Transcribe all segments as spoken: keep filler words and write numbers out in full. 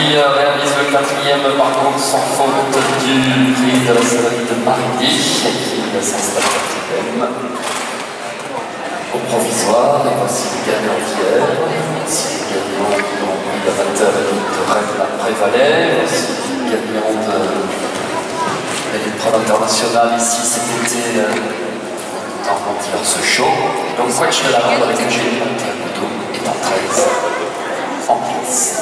qui euh, réalise le quatrième parcours sans faute du prix de la série de Mardi, qui s'installe à Quatrième. Au provisoire, et voici le gagnant d'hier, voici le gagnant du Grand Prix d'amateur de Rennes la Prévalais, voici le gagnant de l'épreuve internationale ici cet été euh, dans l'Anti-Verse Show. Donc, quoi que je fais la rendre avec Eugénie Monteagudo est en treize en place.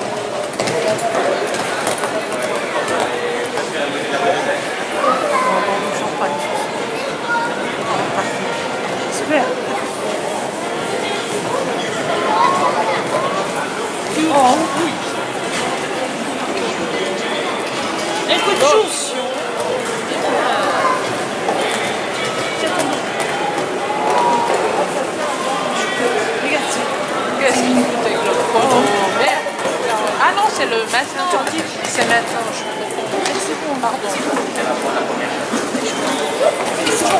Super. Oh oui. Un coup de chou. Qu'est-ce qu'il fout avec leur corps? Oh merde! Ah non, c'est le maintenant. C'est maintenant. C'est bon, pardon.